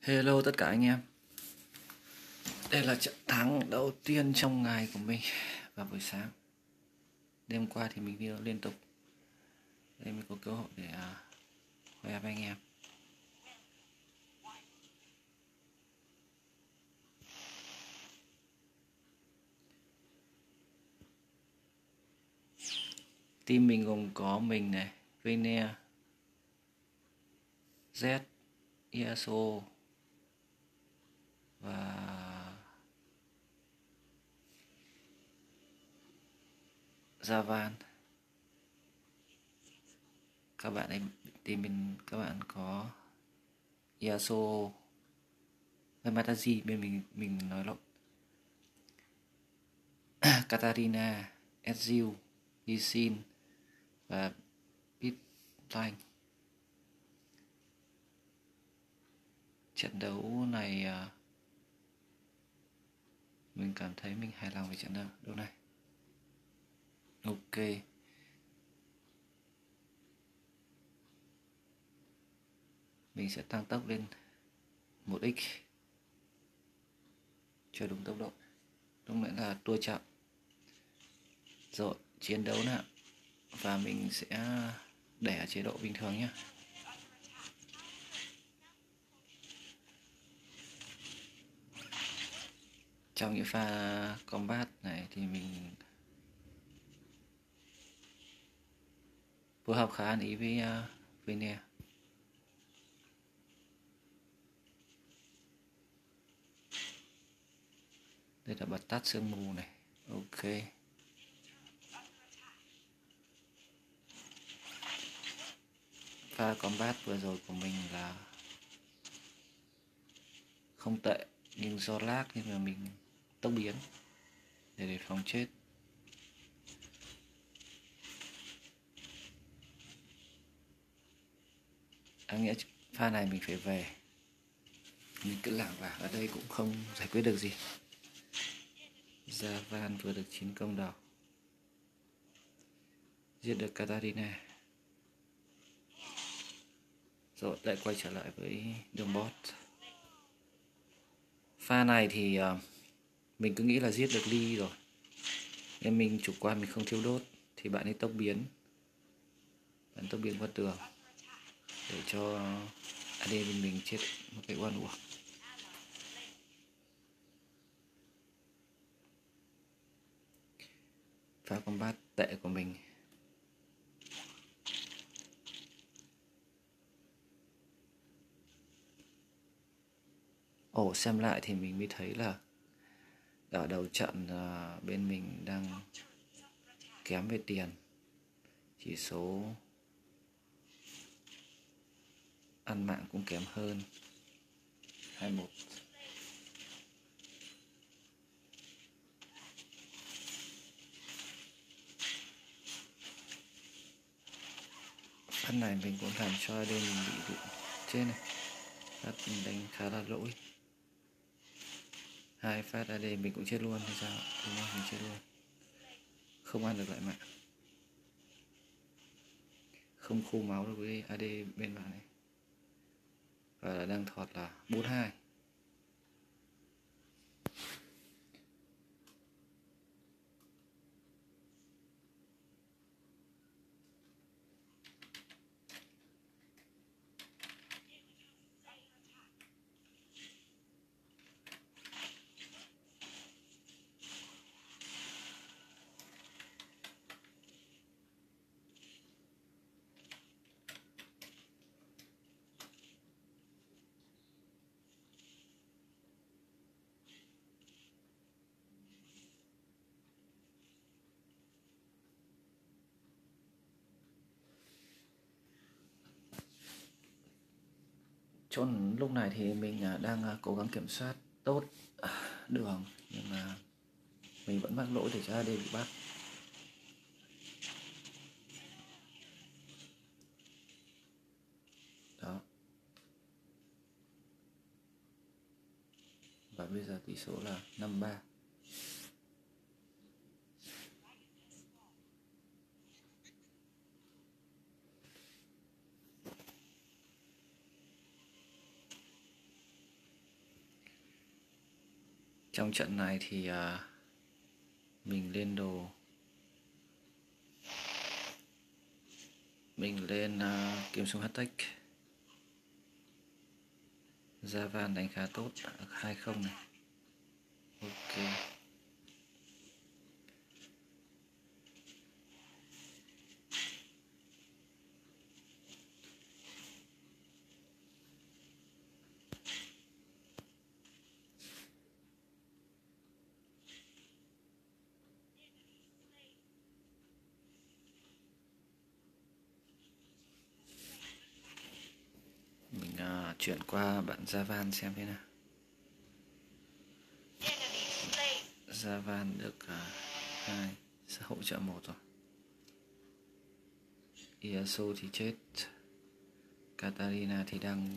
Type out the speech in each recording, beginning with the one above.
Hello tất cả anh em. Đây là trận thắng đầu tiên trong ngày của mình vào buổi sáng. Đêm qua thì mình video liên tục. Đây mình có cơ hội để khoe với anh em. Team mình gồm có mình này, Vene, Z, ESO và Javan. Các bạn ấy team mình các bạn có ESO với Mataji, bên mình nói lộn. Katarina, Ezreal, Lee Sin và Pitline. Trận đấu này mình cảm thấy mình hài lòng với trận đấu này. Ok, mình sẽ tăng tốc lên 1x cho đúng tốc độ. Lúc nãy là tua chậm. Rồi, chiến đấu nào. Và mình sẽ để ở chế độ bình thường nhé. Trong những pha combat này thì mình phối hợp khá ăn ý với Vene. Đây là bật tắt sương mù này. Ok. Pha combat vừa rồi của mình là không tệ, nhưng do lag nên là mình tốc biến để đề phòng chết. Đáng nghĩa pha này mình phải về. Mình cứ lảng vảng ở đây cũng không giải quyết được gì. Javan vừa được chiến công đầu, giết được Katarina. Rồi lại quay trở lại với đường bot. Pha này thì mình cứ nghĩ là giết được Lee rồi, nên mình chủ quan mình không thiếu đốt, thì bạn ấy tốc biến qua tường để cho AD bên mình chết một cái oan uổng. Pha combat tệ của mình. Xem lại thì mình mới thấy là ở đầu trận bên mình đang kém về tiền. Chỉ số ăn mạng cũng kém hơn 21. Phát này mình cũng làm cho AD mình bị chết này. Phát mình đánh khá là lỗi. 2 phát AD mình cũng chết luôn thì sao? Đúng không? Mình chết luôn. Không ăn được lại mạng. Không khô máu được với AD bên bạn này. Và đang thọt là 42. Chôn lúc này thì mình đang cố gắng kiểm soát tốt đường, nhưng mà mình vẫn mắc lỗi để cho AD bị bắt. Đó. Và bây giờ tỷ số là 5-3. Trong trận này thì mình lên đồ, mình lên kiếm súng Hatech. Javan đánh khá tốt, 2-0 này. Ok. Mình chuyển qua bạn Javan xem thế nào. Javan được 2, sẽ hỗ trợ 1 rồi. Iaso thì chết. Katarina thì đang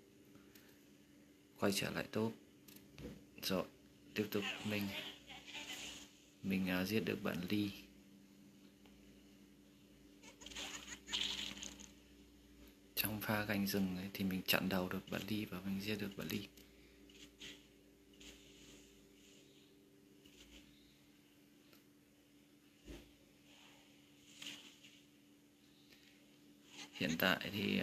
quay trở lại top. Rồi, tiếp tục mình giết được bạn Lee. Trong pha gành rừng ấy, thì mình chặn đầu được bạn Lee và mình giết được bạn Lee. Hiện tại thì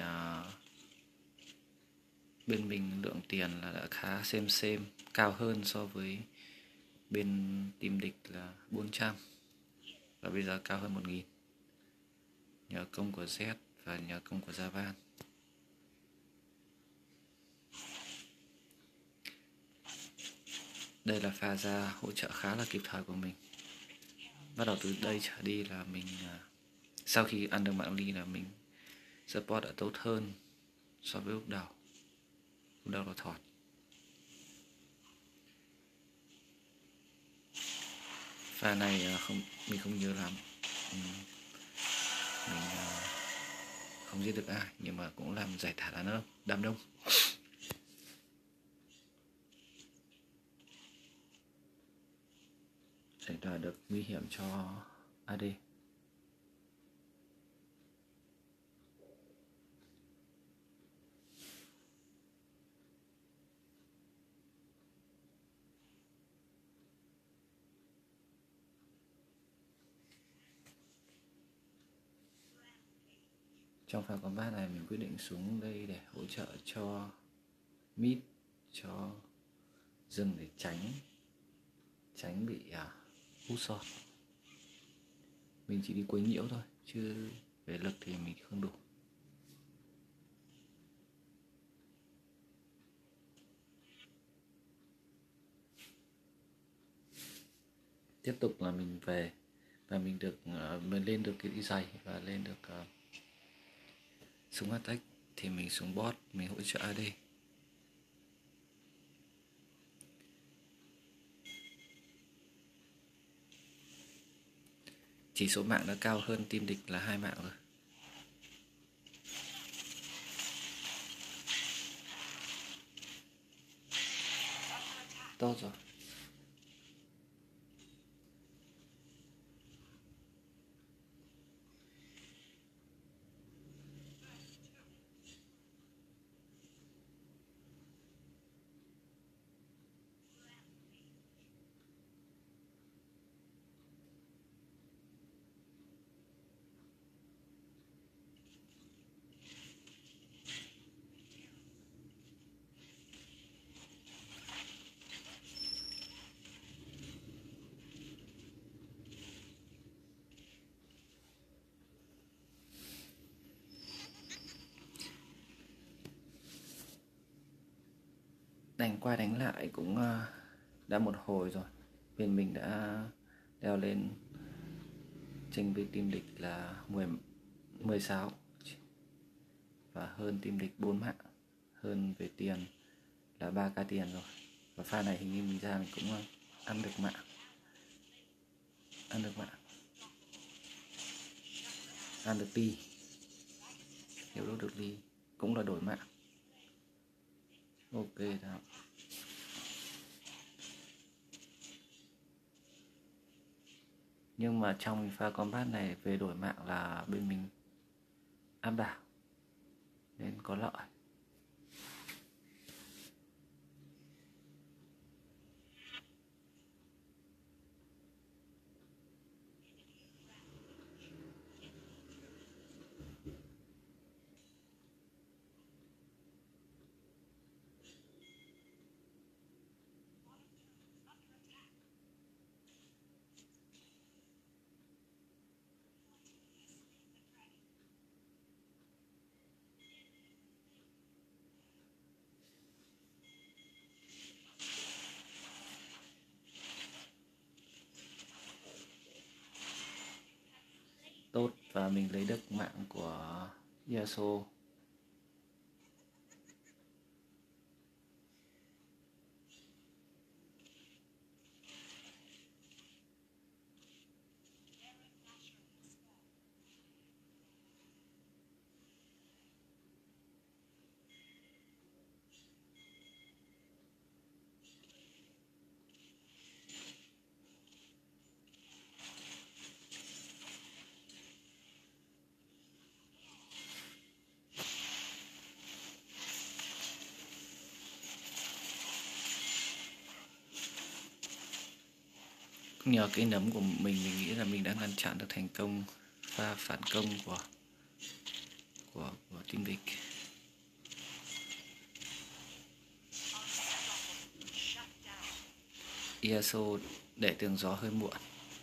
bên mình lượng tiền là đã khá xem cao hơn so với bên team địch là 400 và bây giờ cao hơn 1000 nhờ công của Z và nhờ công của Javan. Đây là pha ra hỗ trợ khá là kịp thời của mình. Bắt đầu từ đây trở đi là mình sau khi ăn được mạng ly là mình support đã tốt hơn so với lúc đầu. Lúc đầu là thọt. Pha này mình không nhớ lắm. Mình không giết được ai nhưng mà cũng làm giải thả đám đông. Giải tỏa được nguy hiểm cho AD. Trong pha combat này mình quyết định xuống đây để hỗ trợ cho mid, cho rừng để tránh bị hút shot. Mình chỉ đi quấy nhiễu thôi chứ về lực thì mình không đủ. Tiếp tục là mình về và mình lên được cái giày và lên được súng attack thì mình xuống bot, mình hỗ trợ AD. Chỉ số mạng đã cao hơn team địch là 2 mạng rồi. Tốt rồi. Đánh qua đánh lại cũng đã một hồi rồi. Bên mình đã leo lên tranh với team địch là 16 và hơn team địch 4 mạng, hơn về tiền là 3k tiền rồi. Và pha này hình như mình ra mình cũng ăn được mạng, ăn được ly, hiểu được ly cũng là đổi mạng. Ok đó. Nhưng mà trong pha combat này về đổi mạng là bên mình áp đảo nên có lợi. và mình lấy được mạng của Yasuo. Nhờ cái nấm của mình nghĩ là mình đã ngăn chặn được thành công pha phản công của team địch. Yasuo để tường gió hơi muộn.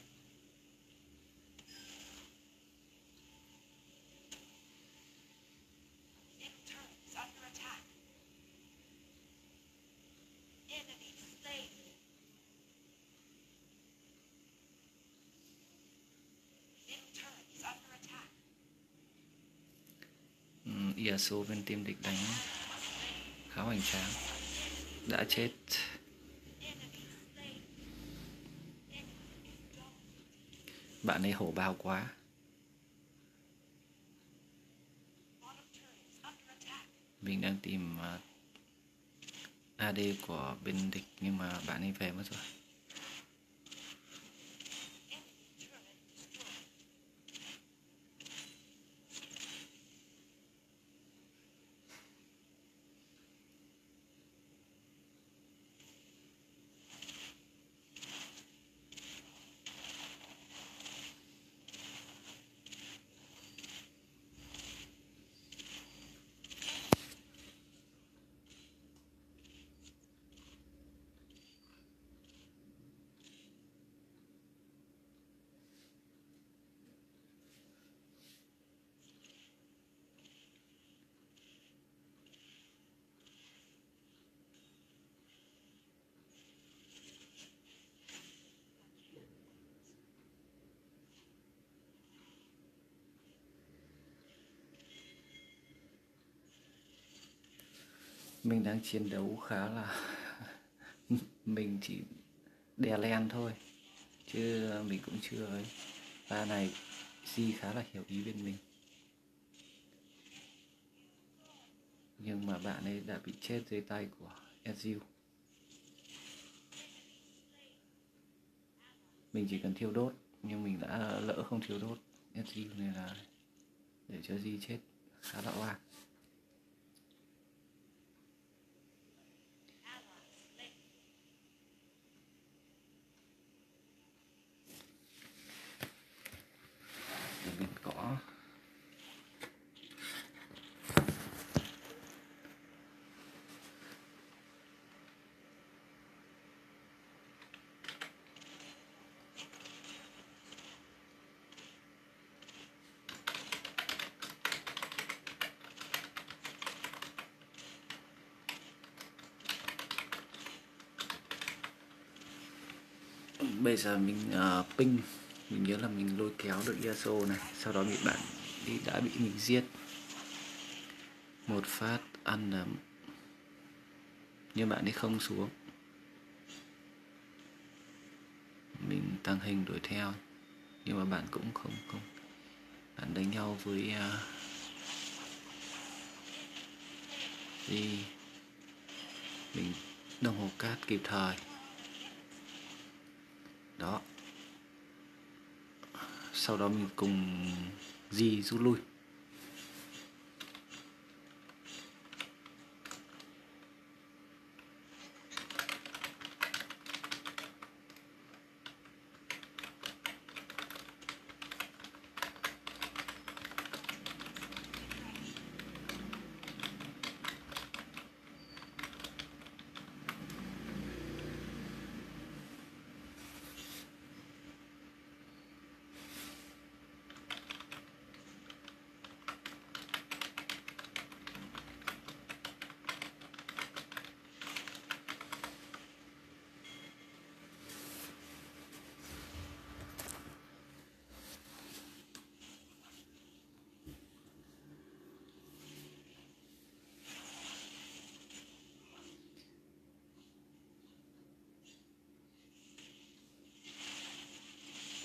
Yasuo bên team địch đánh khá hoành tráng, đã chết. Bạn ấy hổ bao quá. Mình đang tìm AD của bên địch nhưng mà bạn ấy về mất rồi. Mình đang chiến đấu khá là mình chỉ đè len thôi chứ mình cũng chưa ấy. Pha này Di khá là hiểu ý bên mình, nhưng mà bạn ấy đã bị chết dưới tay của Ezreal. Mình chỉ cần thiêu đốt nhưng mình đã lỡ không thiêu đốt Ezreal nên là để cho Di chết khá là oan. Để mình có bây giờ mình ping, mình nhớ là mình lôi kéo được Yasuo này, sau đó bị bạn đã bị mình giết một phát ăn nấm nhưng bạn ấy không xuống. Mình tăng hình đuổi theo nhưng mà bạn cũng không bạn đánh nhau với Di. Mình đồng hồ cát kịp thời đó, sau đó mình cùng Di rút lui.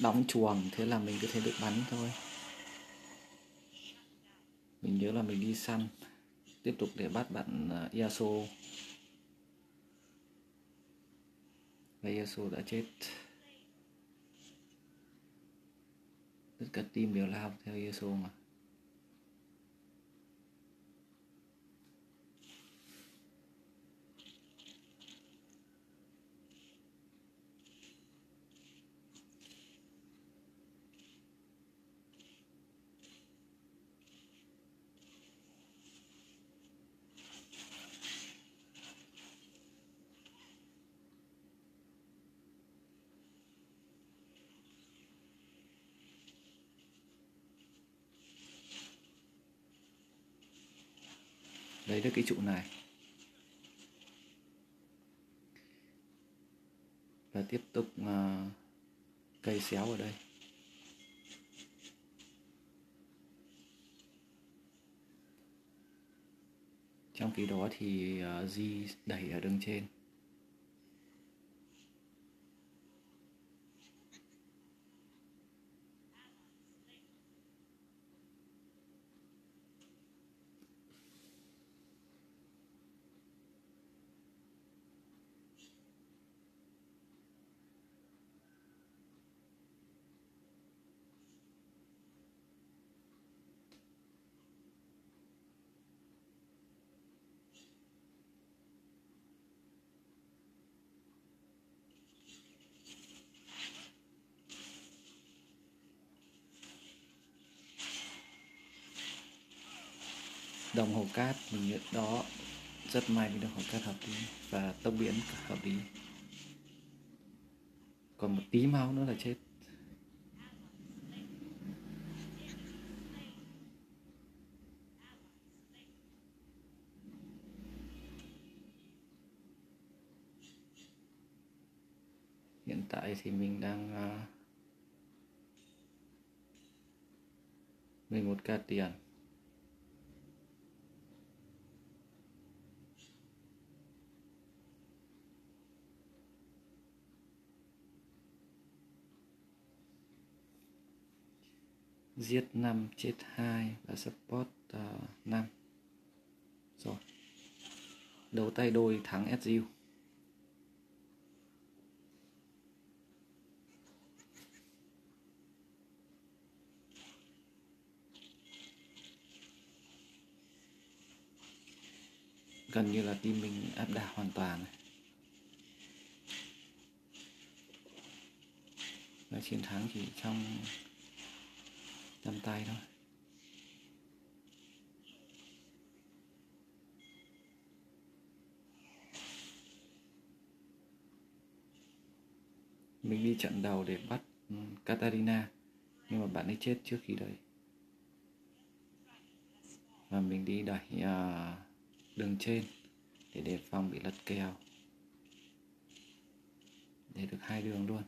đóng chuồng, thế là mình có thể được bắn thôi. Mình nhớ là mình đi săn tiếp tục để bắt bạn Yasuo, và Yasuo đã chết. Tất cả team đều lao theo Yasuo mà. Lấy được cái trụ này và tiếp tục cây xéo ở đây. Trong khi đó thì Di đẩy ở đường trên. Đồng hồ cát mình nhận đó, rất may mình đồng hồ cát hợp lý và tốc biến hợp lý. Còn một tí máu nữa là chết. Hiện tại thì mình đang 11k tiền. Giết 5 chết 2 và support 5. Rồi. Đấu tay đôi thắng SU. Gần như là team mình áp đảo hoàn toàn này. Và chiến thắng chỉ trong tầm tay thôi. Mình đi trận đầu để bắt Katarina, nhưng mà bạn ấy chết trước khi đấy. Và mình đi đẩy đường trên để đề phòng bị lật kèo, để được 2 đường luôn.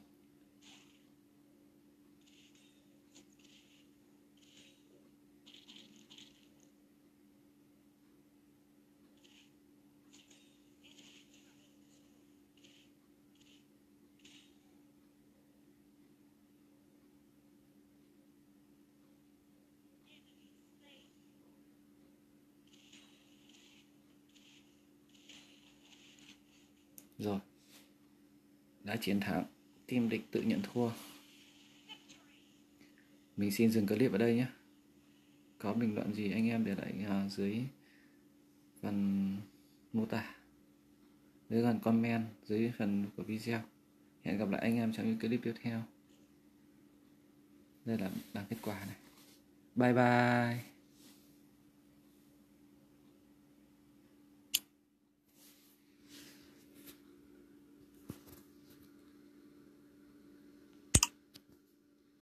Rồi, đã chiến thắng, team địch tự nhận thua. Mình xin dừng clip ở đây nhé. Có bình luận gì anh em để lại dưới phần mô tả, dưới phần comment, dưới phần của video. Hẹn gặp lại anh em trong những clip tiếp theo. Đây là bảng kết quả này. Bye bye.